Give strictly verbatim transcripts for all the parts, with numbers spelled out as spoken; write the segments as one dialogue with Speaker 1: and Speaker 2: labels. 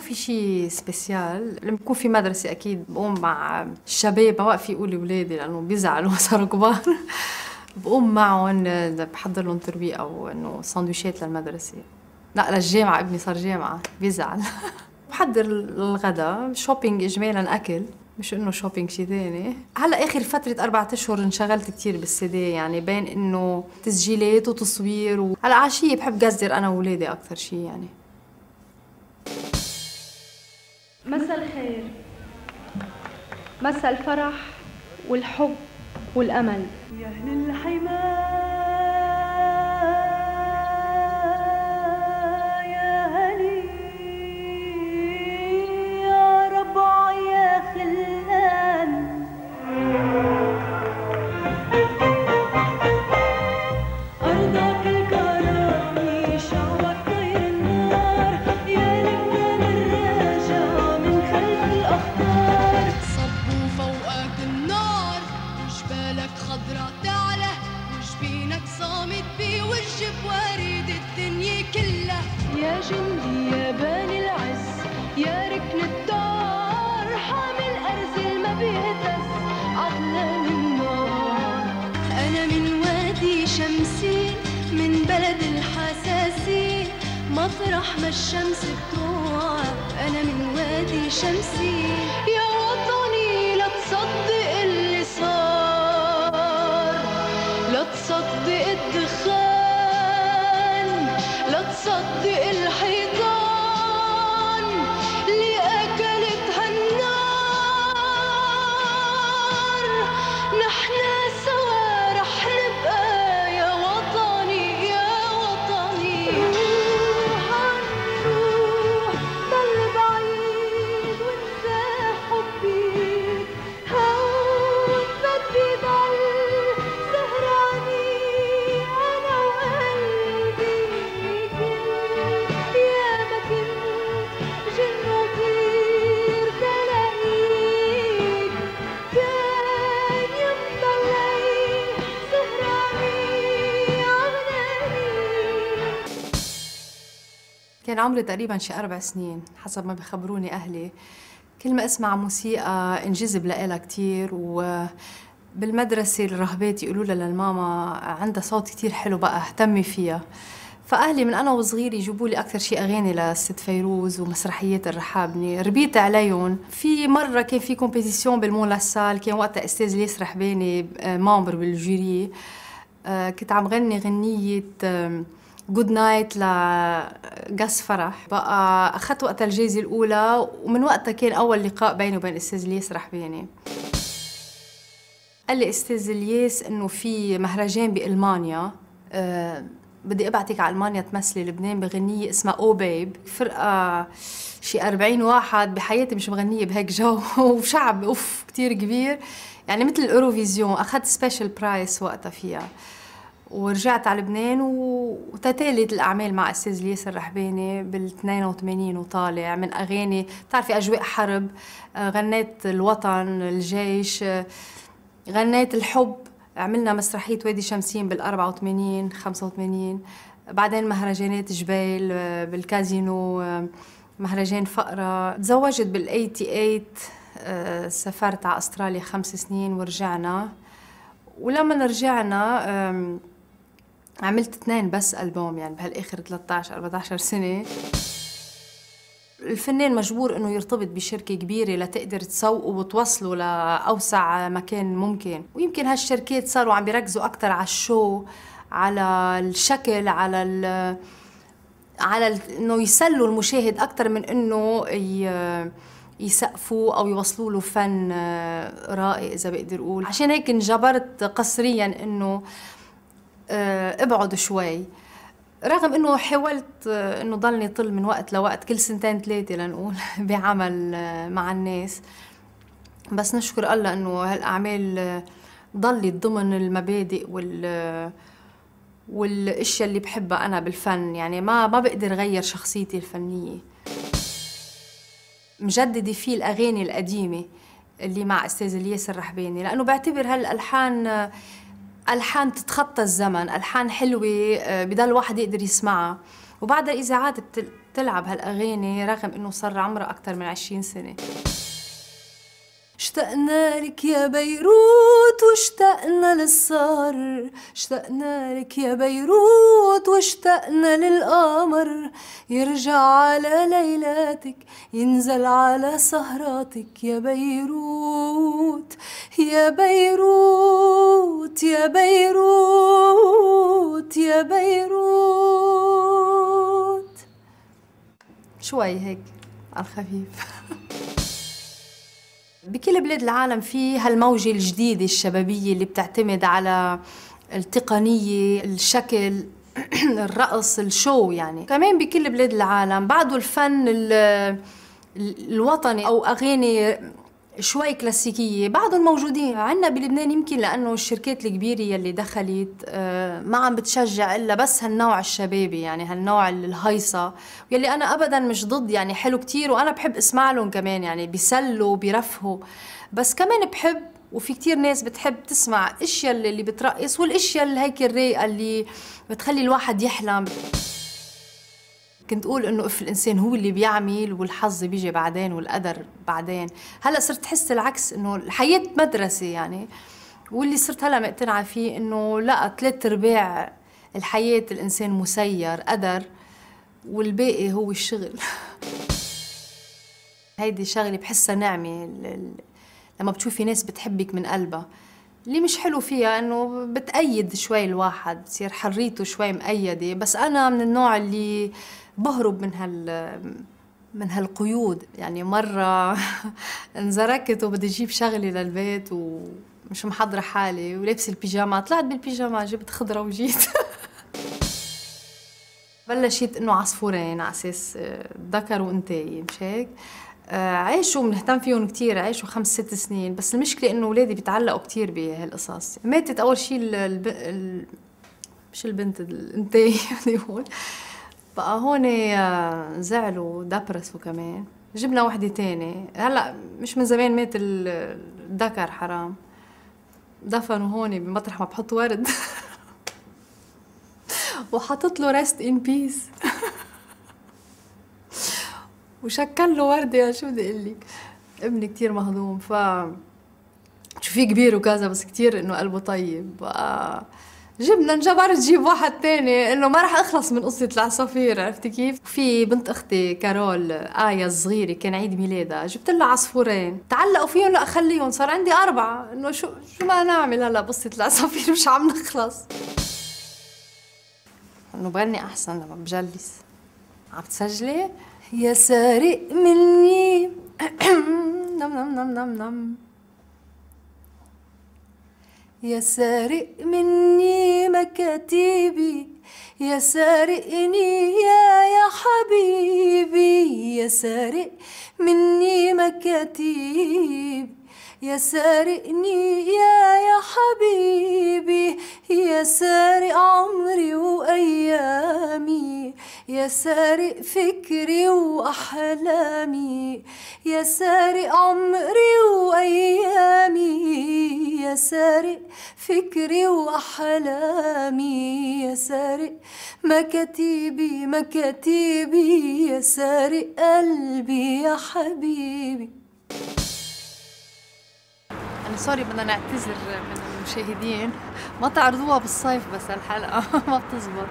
Speaker 1: في شيء سبيسيال. لما بكون في مدرسة أكيد بقوم مع الشباب، ما وقف يقولي ولادي لأنه بيزعلوا صاروا كبار. بقوم معهم بحضر لهم ترويق أو إنه سندويشات للمدرسة. لا للجامعة، ابني صار جامعة بيزعل. بحضر الغداء، شوبينج إجمالاً أكل، مش إنه شوبينج شيء ثاني. هلا آخر فترة أربعة أشهر انشغلت كثير بالسي دي، يعني بين إنه تسجيلات وتصوير و... هلا عشية بحب قصدر أنا وولادي أكثر شيء يعني.
Speaker 2: مساء الخير، مساء الفرح والحب والأمل. يا أهل الحماة يا هلي يا ربع يا خلان، أرضك الكرامي شعبك طير النار، يا لبنان الراجع من خلف الأخطار.
Speaker 3: صبوا فوقك النار وجبالك خضرا تعلى، وجبينك صامت بوجه بوارد الدنيا كلها.
Speaker 2: يا جندي يا باني العز يا ركن الدار، حامل أرز ما بيهتز عطلان النار.
Speaker 3: أنا من وادي شمسي من بلد الحساسي، مطرح ما الشمس بتوعى. أنا من وادي شمسي.
Speaker 2: يا وطني لا تصدق اللي صار، لا تصدق الدخان، لا تصدق الحيطان اللي أكلتها النار. نحنا سوا رح نبقى يا وطني يا وطني. روح عنروح ضل بعيد وانسى حبي، هون بدي ضل سهراني أنا وقلبي كل. يا ما كنت جن وطير تلاقيك، كان يمضلي سهراني عمناني.
Speaker 1: كان عمري تقريباً شي أربع سنين حسب ما بخبروني أهلي. كل ما أسمع موسيقى انجذب لها كتير، وبالمدرسة الرهبات يقولوا لها للماما عندها صوت كتير حلو بقى اهتمي فيها. فأهلي من أنا وصغير يجيبوا لي أكثر شيء أغاني لست فيروز ومسرحيات الرحابني، ربيت عليهم. في مرة كان في كومبيتيسيون بالمون لاسال، كان وقتها أستاذ الياس رحباني مامبر بالجوري. كنت عم غني غنية جود نايت لقاس فرح. بقى أخذت وقتها الجائزة الأولى، ومن وقتها كان أول لقاء بيني وبين أستاذ الياس رحباني. قال لي أستاذ الياس إنه في مهرجان بألمانيا، أه بدي أبعتك على ألمانيا تمثلي لبنان بغنية اسمها أو بيب. فرقة شي أربعين واحد، بحياتي مش مغنية بهيك جو. وشعب أوف كتير كبير، يعني مثل الأوروفيزيون. أخذت سبيشال برايس وقتها فيها، ورجعت على لبنان وتتالت الأعمال مع أستاذ الياس الرحباني بال اثنين وطالع من أغاني بتعرفي أجواء حرب. غنيت الوطن، الجيش، غنيت الحب. عملنا مسرحية وادي شمسين بالأربعة وثمانين خمسة وثمانين. بعدين مهرجانات جبيل بالكازينو، مهرجان فقرة. تزوجت بال ثمانية وثمانين، سافرت على أستراليا خمس سنين ورجعنا. ولما رجعنا عملت اثنين بس ألبوم، يعني بهالآخر ثلاثة عشر أربعة عشر سنة. الفنان مجبور إنه يرتبط بشركة كبيرة لتقدر تسوقه وتوصله لأوسع مكان ممكن. ويمكن هالشركات صاروا عم بيركزوا أكتر على الشو، على الشكل، على ال على ال إنه يسلوا المشاهد أكتر من إنه ي... يسقفوا أو يوصلوا له فن رائع إذا بقدر أقول. عشان هيك انجبرت قسرياً إنه ابعد شوي، رغم إنه حاولت إنه ضلني طل من وقت لوقت كل سنتين ثلاثة لنقول بعمل مع الناس. بس نشكر الله إنه هالأعمال ضلت ضمن المبادئ وال والاشياء اللي بحبها أنا بالفن. يعني ما ما بقدر غير شخصيتي الفنية. مجددة فيه الأغاني القديمة اللي مع أستاذ الياس الرحباني، لأنه بعتبر هالألحان ألحان تتخطى الزمن، ألحان حلوة بضل الواحد يقدر يسمعها. وبعد الإذاعات بتلعب هالأغاني رغم إنه صار عمرها أكثر من عشرين سنة. اشتقنا لك يا بيروت واشتقنا للسهر، اشتقنا لك يا بيروت واشتقنا للقمر، يرجع على ليلاتك ينزل على سهراتك يا بيروت يا بيروت يا بيروت يا بيروت. شوي هيك على الخفيف. بكل بلاد العالم في هالموجة الجديدة الشبابية اللي بتعتمد على التقنية، الشكل، الرقص، الشو يعني. كمان بكل بلاد العالم بعده الفن الوطني أو أغاني شوي كلاسيكية بعضهم موجودين. عنا بلبنان يمكن لأنه الشركات الكبيرة يلي دخلت ما عم بتشجع إلا بس هالنوع الشبابي، يعني هالنوع الهيصة، يلي أنا أبداً مش ضد، يعني حلو كتير وأنا بحب اسمع لهم كمان، يعني بيسلوا بيرفهوا، بس كمان بحب وفي كتير ناس بتحب تسمع اشياء اللي بترقص والاشياء اللي هيك الرايقة اللي بتخلي الواحد يحلم. كنت أقول إنه إف الإنسان هو اللي بيعمل والحظ بيجي بعدين والقدر بعدين. هلا صرت أحس العكس، إنه الحياة مدرسة يعني، واللي صرت هلا مقتنعة فيه إنه لا، ثلاث أرباع الحياة الإنسان مسير قدر والباقي هو الشغل. هيدي شغلة بحسها نعمة لما بتشوفي ناس بتحبك من قلبها. اللي مش حلو فيها إنه بتأيد شوي الواحد، بصير حريته شوي مقيدة، بس أنا من النوع اللي بهرب من هال من هالقيود. يعني مرة انزركت وبدي اجيب شغلي للبيت ومش محضرة حالي ولابسة البيجامة، طلعت بالبيجامة جبت خضرة وجيت. بلشت انه عصفورين على اساس ذكر وانثى، مش هيك؟ عايشوا بنهتم فيهم كتير، عايشوا خمس ست سنين، بس المشكلة انه اولادي بيتعلقوا كتير بهالقصص. ماتت اول شيء الب... ال... مش البنت، الانثى بدي اقول. بقى هون زعلوا دبرسوا كمان، جبنا وحدة تانية. هلا مش من زمان مات الذكر، حرام، دفنوا هون بمطرح ما بحط ورد. وحطت له ريست ان بيس. وشكل له وردة. يا شو بدي اقول لك، ابني كتير مهضوم، ف شوفيه كبير وكذا بس كتير انه قلبه طيب. بقى جبنا انجبرت جيب واحد تاني انه ما رح اخلص من قصة العصافير، عرفتي كيف؟ في بنت اختي كارول آية الصغيرة كان عيد ميلادها، جبت لها عصفورين تعلقوا فيهم، لا خليهم، صار عندي أربعة. انه شو شو ما نعمل هلا بقصة العصافير مش عم نخلص. انه بغني احسن لما بجلس. عم تسجلي؟ يا سارق مني نم نم نم نم نم، يا سارق مني مكاتيبي، يا سارقني يا يا حبيبي، يا سارق مني مكاتيبي، يا سارقني يا يا حبيبي، يا سارق عمري وأيامي، يا سارق فكري وأحلامي، يا سارق عمري وأيامي، يا سارق فكري وأحلامي، يا سارق مكاتيبي مكاتيبي، يا سارق قلبي يا حبيبي. أنا سوري بدنا نعتذر من المشاهدين، ما تعرضوها بالصيف بس الحلقة ما بتزبط.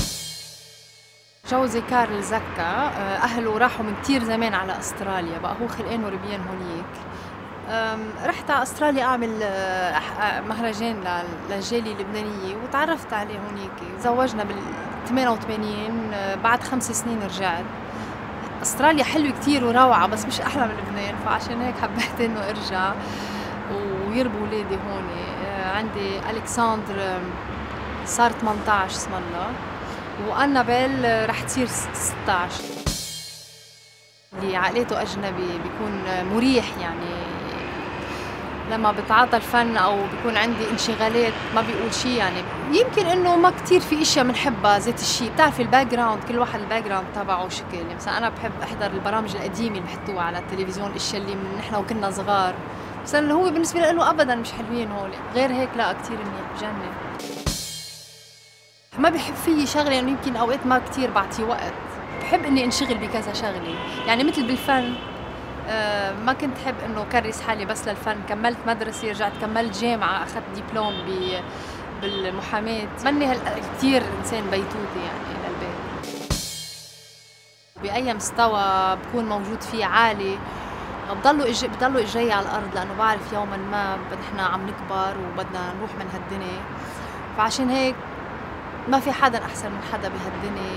Speaker 1: جوزي كارل زكا أهله راحوا من كتير زمان على أستراليا، بقى هو خلقان وربيان هونيك. رحت على أستراليا أعمل مهرجان للجالية اللبنانية وتعرفت عليه هونيك. تزوجنا بال ثمانية وثمانين، بعد خمس سنين رجعت. أستراليا حلوة كتير وروعة بس مش أحلى من لبنان، فعشان هيك حبيت إنه أرجع ويربوا ولادي هون. عندي ألكسندر صار ثمانية عشر اسم الله، وأنابيل رح تصير ستة عشر. اللي عقليته أجنبي بيكون مريح، يعني لما بتعاطى الفن أو بيكون عندي انشغالات ما بيقول شيء. يعني يمكن إنه ما كتير في أشياء بنحبها ذات الشيء، بتعرفي الباك جراوند، كل واحد الباك جراوند تبعه شكل. يعني مثلا أنا بحب أحضر البرامج القديمة اللي بحطوها على التلفزيون، الأشياء اللي من نحن وكنا صغار، بس اللي هو بالنسبة له أبداً مش حلوين هول. غير هيك لا، كتير منيح، بجنن. ما بحب فيي شغله لانه يعني يمكن اوقات ما كثير بعطي وقت. بحب اني انشغل بكذا شغله، يعني مثل بالفن آه ما كنت حب انه كرس حالي بس للفن، كملت مدرسه، رجعت كملت جامعه، اخذت دبلوم ب بالمحاماه. ماني كثير انسان بيتوتي يعني للبيت. باي مستوى بكون موجود فيه عالي بضلوا إج... بضلوا اجري على الارض، لانه بعرف يوما ما نحن عم نكبر وبدنا نروح من هالدنيا، فعشان هيك ما في حدا احسن من حدا بهالدنيا.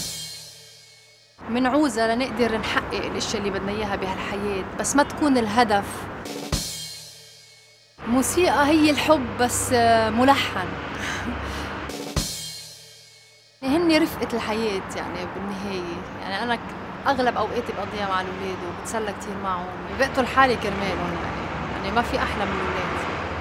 Speaker 1: منعوزة لنقدر نحقق الاشياء اللي بدنا اياها بهالحياة، بس ما تكون الهدف. الموسيقى هي الحب بس ملحن. هن رفقة الحياة يعني بالنهاية، يعني أنا أغلب أوقاتي بقضيها مع الأولاد وبتسلى كتير معهم، بقتل حالي كرمالهم يعني، يعني ما في أحلى من الأولاد.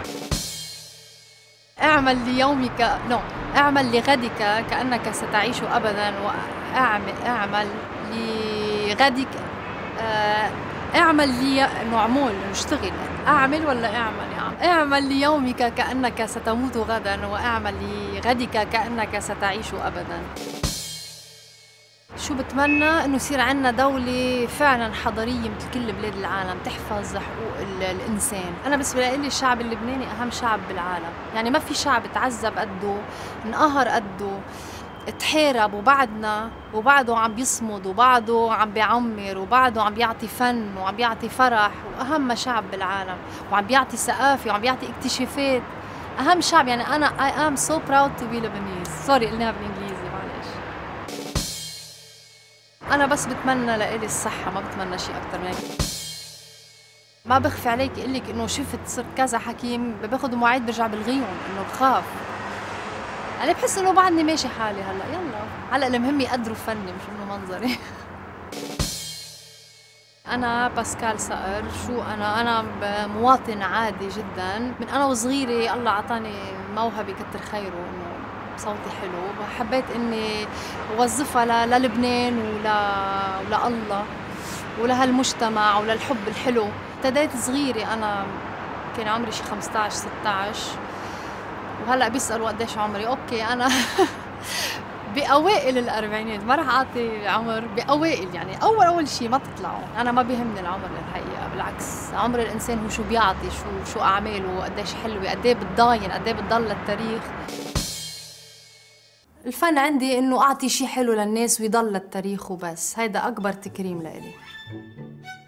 Speaker 1: اعمل ليومك نو اعمل لغدك كأنك ستعيش أبداً، واعمل اعمل لغدك آه اعمل لي انه عمول اشتغل، اعمل ولا اعمل يا عم؟ اعمل ليومك كأنك ستموت غدا، واعمل لغدك كأنك ستعيش أبداً. شو بتمنى؟ انه يصير عندنا دولة فعلا حضارية مثل كل بلاد العالم تحفظ حقوق الانسان. انا بالنسبة لي الشعب اللبناني اهم شعب بالعالم، يعني ما في شعب تعذب قده، انقهر قده، تحارب وبعدنا وبعده عم بيصمد وبعده عم بيعمر وبعده عم بيعطي فن وعم بيعطي فرح، واهم شعب بالعالم وعم بيعطي ثقافة وعم بيعطي اكتشافات. اهم شعب يعني انا I am so proud to be Lebanese. سوري قلناها بالانجليزي معلش. أنا بس بتمنى لإلي الصحة، ما بتمنى شيء أكتر من هيك. ما بخفي عليك أقول لك إنه شفت صرت كذا حكيم باخذ مواعيد برجع بلغيهم، إنه بخاف. أنا بحس إنه بعدني ماشي حالي هلا، يلا هلا المهم يقدروا فني مش إنه منظري. أنا باسكال صقر، شو أنا؟ أنا مواطن عادي جدا، من أنا وصغيرة الله عطاني موهبة كتر خيره إنه صوتي حلو، وحبيت اني اوظفها للبنان ولا ولا الله ولهالمجتمع وللحب الحلو. ابتديت صغيره، انا كان عمري شي خمسطعش ستطعش، وهلا بيسالوا قديش عمري، اوكي انا باوائل الاربعينات، ما رح اعطي عمر، باوائل يعني اول اول شيء ما تطلعوا. انا ما بيهمني العمر للحقيقه، بالعكس عمر الانسان هو شو بيعطي، شو شو اعماله، قديش حلوه، قد ايه بتضاين، قد ايه بتضل للتاريخ. الفن عندي انه اعطي شيء حلو للناس ويضل للتاريخ وبس، هيدا اكبر تكريم لإلي.